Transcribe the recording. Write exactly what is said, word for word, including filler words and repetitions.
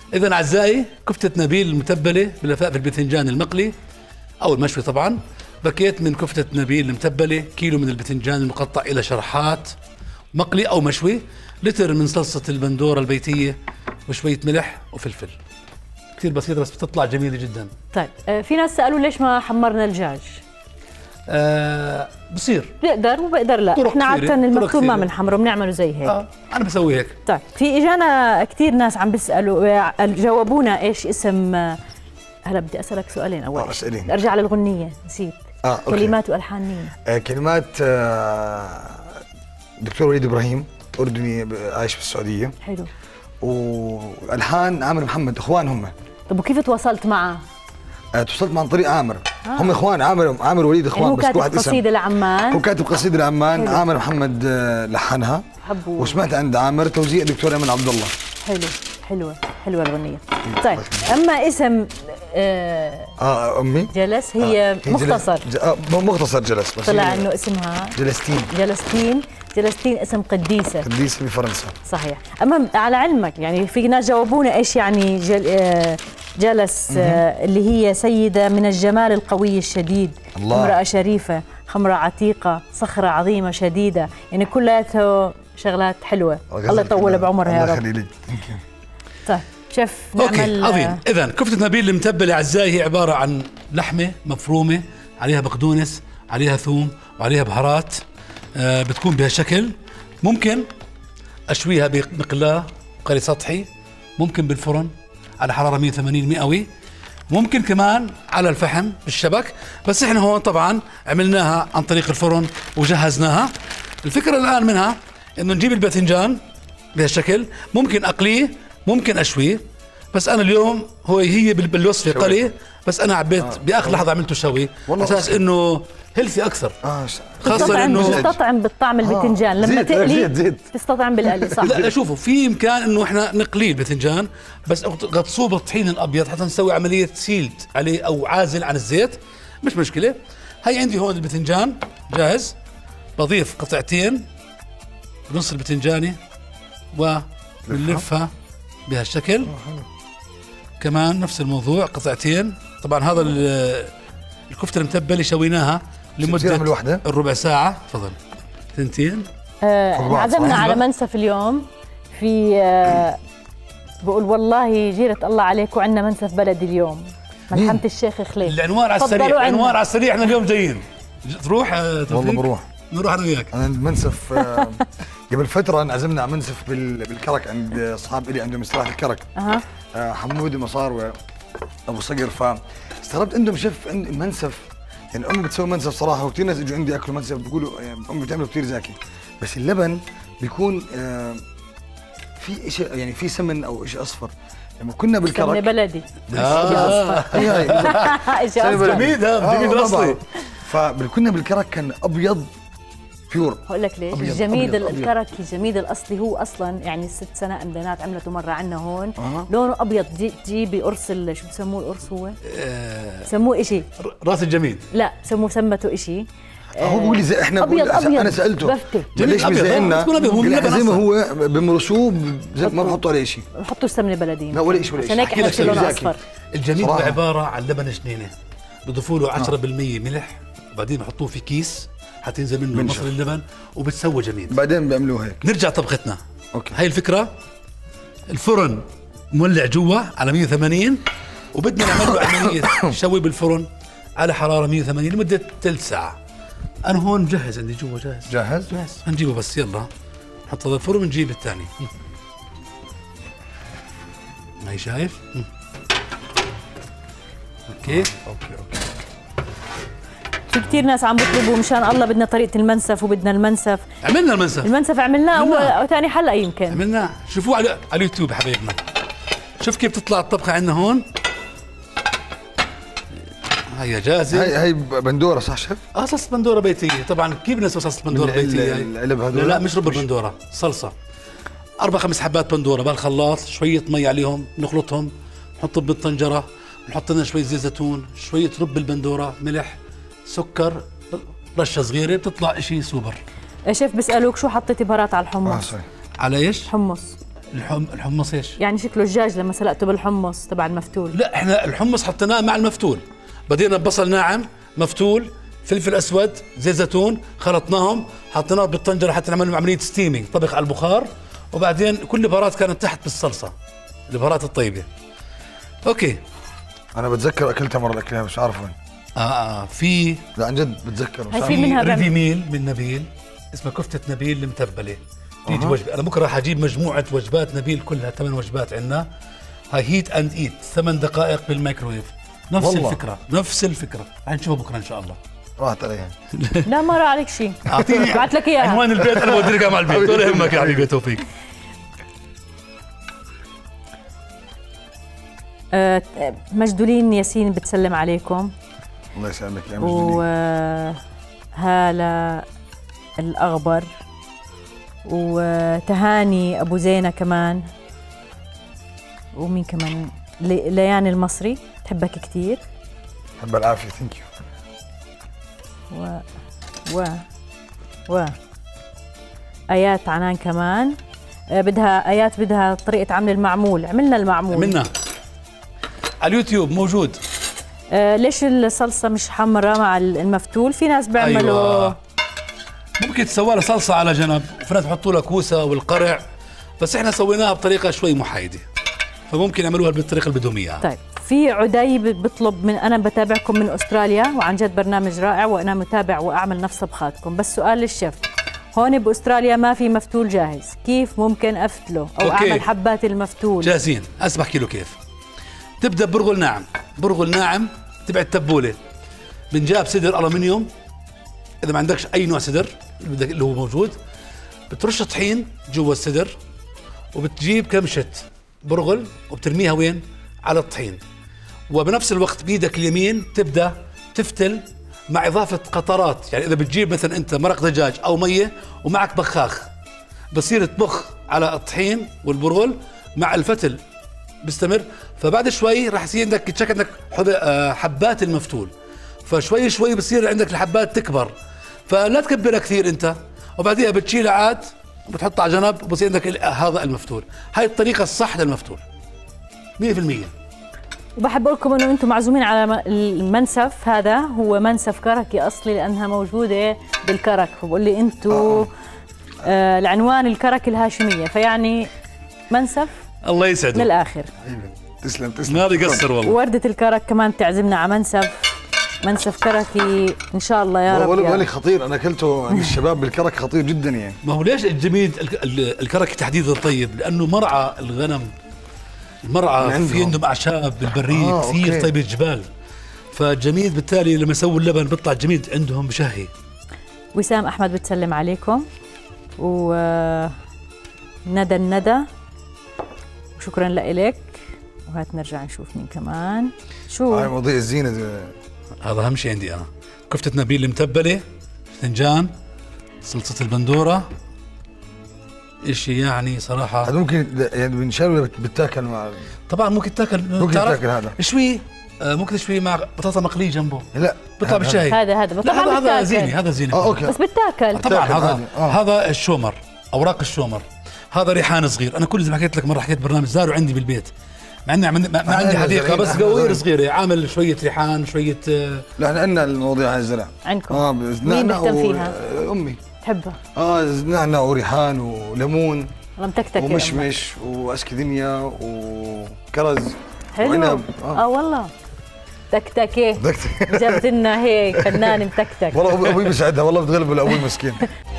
إذا أعزائي كفتة نبيل المتبلة بلفاف الباذنجان المقلي أو المشوي طبعا، باكيت من كفتة نبيل المتبلة، كيلو من الباذنجان المقطع إلى شرحات مقلي أو مشوي، لتر من صلصة البندورة البيتية وشوية ملح وفلفل. كثير بسيطة بس بتطلع جميلة جدا. طيب آه في ناس سألوا ليش ما حمرنا الدجاج؟ آه بصير بقدر وبقدر لا، احنا عادة المكتوب ما بنحمره، بنعمله زي هيك. اه انا بسوي هيك. طيب في اجانا كثير ناس عم بيسالوا، جاوبونا ايش اسم. هلا بدي اسالك سؤالين اول. اه اسالين. ارجع للغنية نسيت. اه كلمات والحان مين؟ آه كلمات آه دكتور وليد ابراهيم، اردني عايش في السعودية. حلو. والحان عامر محمد، اخوان هم. طب وكيف تواصلت معه؟ آه تواصلت عن طريق عامر. آه. هم اخوان، عامر عامر وليد اخوان. يعني بس كل واحد اسم. هو كاتب قصيدة لعمان. هو كاتب قصيدة لعمان. حلو. عامر محمد آه لحنها. حبوه. وسمعت عند عامر توزيع دكتور ايمن عبد الله. حلو حلوة حلوة الغنية. طيب اما اسم آه, اه امي جلس هي آه. مختصر. جل... آه مختصر جلس، بس طلع انه اسمها جلستين. جلستين جلستين اسم قديسة. قديسة بفرنسا. صحيح. اما على علمك يعني في ناس جاوبونا ايش يعني جل آه جلس آه اللي هي سيدة من الجمال القوي الشديد، الله. امرأة شريفة، خمرة عتيقة، صخرة عظيمة شديدة، يعني كلها شغلات حلوة. الله يطول بعمرها يا رب. الله يخليك. طيب شيف اوكي عظيم. اذا كفتة نبيل المتبلة اعزائي هي عبارة عن لحمة مفرومة، عليها بقدونس، عليها ثوم، وعليها بهارات. آه بتكون بهالشكل. ممكن اشويها بمقلاة قلي سطحي، ممكن بالفرن على حرارة مئة وثمانين مئوي، ممكن كمان على الفحم بالشبك. بس احنا هون طبعا عملناها عن طريق الفرن وجهزناها. الفكرة الان منها انه نجيب الباذنجان بهالشكل، ممكن اقليه ممكن اشويه، بس انا اليوم هو هي بالوصفه قلي، بس انا عبيت آه. باخر لحظه عملته شوي اساس انه هيلثي اكثر. آه. خاصه انه تستطعم بالطعم الباذنجان آه. لما تقلي تستطعم بالقلي. صح. لا شوفوا في امكان انه احنا نقليه الباذنجان، بس غطسوه بالطحين الابيض حتى نسوي عمليه سيلد عليه او عازل عن الزيت، مش مشكله. هي عندي هون الباذنجان جاهز، بضيف قطعتين نص الباذنجاني وبنلفها بهالشكل. كمان نفس الموضوع قطعتين. طبعا هذا الكفتة المتبلة شويناها لمدة الربع ساعة. تفضل. ثنتين. آه عزمنا على منسف اليوم في آه بقول والله جيرة الله عليك وعندنا منسف بلدي اليوم، ملحمة الشيخ خليل. العنوان على السريع، العنوان على السريع. احنا اليوم جايين. تروح آه والله بروح. نروح انا وياك. انا المنسف آه قبل فترة انعزمنا على منسف بالكرك عند اصحاب الي عندهم استراحة الكرك. اها. آه حمود ومصار وابو صقر، فاستغربت عندهم شيف عند المنسف. يعني امي بتسوي منسف صراحة، وكثير ناس اجوا عندي اكلوا منسف بيقولوا يعني امي بتعمله كثير زاكي، بس اللبن بيكون آه في شيء يعني في سمن او شيء اصفر. لما كنا بالكرك سمنة بلدي. اه هي هي شيء اصفر جميل. هذا جميل اصلي. فكنا بالكرك كان ابيض بيور. هقول لك ليش الجميد الكرك الجميد الاصلي هو اصلا يعني ست سنة امدانات عملته مره عندنا هون. أه. لونه ابيض. تجيبي قرص شو بسموه القرص هو؟ أه بسموه شيء راس الجميد. لا بسموه سمته شيء. هو بيقول لي زي احنا أبيض أبيض. انا سالته ليش مش زينا؟ زي ما هو بمرسوه ما بحطوا عليه شيء. بحطوا السمنه بلدي. لا ولا شيء ولا شيء. عشان هيك احنا لونه اصفر. الجميد هو عباره عن لبن جنينه، بضيفوا له عشرة بالمئة ملح، وبعدين بحطوه في كيس حتى ينزل منه مصر اللبن وبتسوى جميد. بعدين بيعملوه هيك. نرجع طبختنا. اوكي. هاي الفكره. الفرن مولع جوا على مئة وثمانين، وبدنا نعمل له عمليه شوي بالفرن على حراره مئة وثمانين لمده ثلث ساعه. انا هون مجهز عندي جوا جاهز. جاهز؟ جاهز. هنجيبه بس يلا نحط هذا الفرن ونجيب الثاني. هاي شايف؟ اوكي اوكي اوكي. في كثير ناس عم بيطلبوا مشان الله بدنا طريقة المنسف وبدنا المنسف. عملنا المنسف. المنسف عملناه أول ثاني حلقة يمكن. عملناه، شوفوه على على اليوتيوب حبايبنا. شوف كيف تطلع الطبخة عندنا هون. هي جاهزة. هي هي بندورة صح شيف؟ اه صلصة بندورة بيتية، طبعا كيف بنسوي صلصة بندورة بيتية؟ العلب هذول؟ لا لا مش رب البندورة، صلصة. أربع خمس حبات بندورة بالخلاط، شوية مي عليهم، نخلطهم، نحطهم بالطنجرة، نحط لنا شوية زيت زيتون، شوية رب البندورة، ملح، سكر، رشة صغيرة، بتطلع إشي سوبر. يا شيف بسألوك شو حطيتي بهارات على الحمص؟ آه صحيح. على إيش؟ حمص. الحم الحمص ايش؟ يعني شكله الدجاج لما سلقته بالحمص تبع المفتول. لا احنا الحمص حطيناه مع المفتول، بدينا ببصل ناعم مفتول فلفل اسود زيت زيتون خلطناهم حطيناه بالطنجره حتى نعمل عمليه ستيمينج طبخ على البخار، وبعدين كل البهارات كانت تحت بالصلصه البهارات الطيبه. اوكي انا بتذكر اكلتها مره اكلها مش عارف وين. اه اه في لا عن جد بتذكر مش هاي عارف. في منها ريدي بعمل. ميل من نبيل اسمها كفتة نبيل المتبلة، تيجي وجبة. أنا بكرة راح أجيب مجموعة وجبات نبيل كلها ثمان وجبات عندنا، هاي هيت أند إيت ثمان دقائق بالميكرويف، نفس والله. الفكرة نفس الفكرة، حنشوفها بكرة إن شاء الله. راحت عليها. لا ما راح عليك شيء. أعطيني بعت لك اياها. عنوان البيت أنا بودي لك مع البيت ولا يهمك يا حبيبي توفيق. آه، مجدولين ياسين بتسلم عليكم، الله يسلمك يا مجدي. وهالة الأغبر، وتهاني أبو زينة كمان، ومين كمان؟ لي- ليان المصري تحبك كتير، حب العافيه ثانك يو. و و و آيات عنان كمان. آه، بدها آيات بدها طريقة عمل المعمول، عملنا المعمول منا على اليوتيوب موجود. آه، ليش الصلصة مش حمراء مع المفتول؟ في ناس بيعملوا أيوة. ممكن تسوى لها صلصة على جنب، وفي ناس بحطوا لها كوسة والقرع، بس احنا سويناها بطريقة شوي محايدة، فممكن يعملوها بالطريقة اللي بدهم اياها. طيب في عدي بيطلب من، انا بتابعكم من استراليا وعن جد برنامج رائع وانا متابع واعمل نفس طبخاتكم، بس سؤال للشيف، هون باستراليا ما في مفتول جاهز، كيف ممكن افتله او أوكي. اعمل حبات المفتول؟ جاهزين، هسه بحكي له كيف. تبدا برغل ناعم، برغل ناعم تبع التبوله، بنجاب صدر الومنيوم، اذا ما عندكش اي نوع صدر اللي بدك اللي هو موجود، بترش طحين جوا الصدر، وبتجيب كمشه برغل وبترميها وين؟ على الطحين، وبنفس الوقت بايدك اليمين تبدا تفتل مع اضافه قطرات، يعني اذا بتجيب مثلا انت مرق دجاج او ميه ومعك بخاخ، بصير تبخ على الطحين والبرغل مع الفتل بيستمر، فبعد شوي راح يصير عندك تشك عندك حبات المفتول، فشوي شوي بصير عندك الحبات تكبر، فلا تكبرها كثير انت، وبعديها بتشيلها عاد وبتحطها على جنب وبصير عندك هذا المفتول. هاي الطريقه الصح للمفتول مية بالمية. وبحب اقول لكم انه انتم معزومين على المنسف، هذا هو منسف كركي اصلي لانها موجوده بالكرك، فبقول لي انتم آه العنوان الكرك الهاشميه، فيعني منسف الله يسعدك من الاخر. تسلم تسلم ما بيقصر والله. وردة الكرك كمان تعزمنا على منسف، منسف كركي ان شاء الله يا رب. والله خطير، انا اكلته عند الشباب بالكرك خطير جدا يعني. ما هو ليش الجميد الكرك تحديدا طيب؟ لانه مرعى الغنم، المرعى في عندهم اعشاب بالبريه آه كثير أوكي. طيب الجبال، فالجميد بالتالي لما يسووا اللبن بيطلع الجميد عندهم بشهي. وسام احمد بتسلم عليكم، و ندى الندى وشكرا لك، وهات نرجع نشوف مين كمان. شو هاي مواضيع الزينه دي. هذا اهم شيء عندي انا، كفتة نبيل المتبلة، فنجان، صلصة البندورة، اشي يعني صراحة. هذا ممكن يعني بنشال بتاكل مع، طبعا ممكن تاكل، ممكن تاكل هذا شوي آه ممكن تشوي مع بطاطا مقلية جنبه، لا بيطلع بالشاي. هذا هذا لا هذا هذا زيني، هذا زيني اه اوكي بس بتاكل طبعا. هذا آه. هذا الشومر، اوراق الشومر، هذا ريحان صغير. انا كل زي ما حكيت لك مرة، حكيت برنامج زارو عندي بالبيت، مع اني ما, ما عندي حديقة بس قوير صغيرة، عامل شوية ريحان شوية آه لا احنا عندنا المواضيع هاي الزرع عندكم. اه مين بيهتم فيها؟ امي تحبها. اه نعناع وريحان وليمون والله متكتك ومشمش واسكدنيا وكرز حلو وعنب. اه, آه والله تكتكه جبت لنا هيك فنان متكتك. والله ابوي بيساعدها، والله بتغلب الابوي مسكين.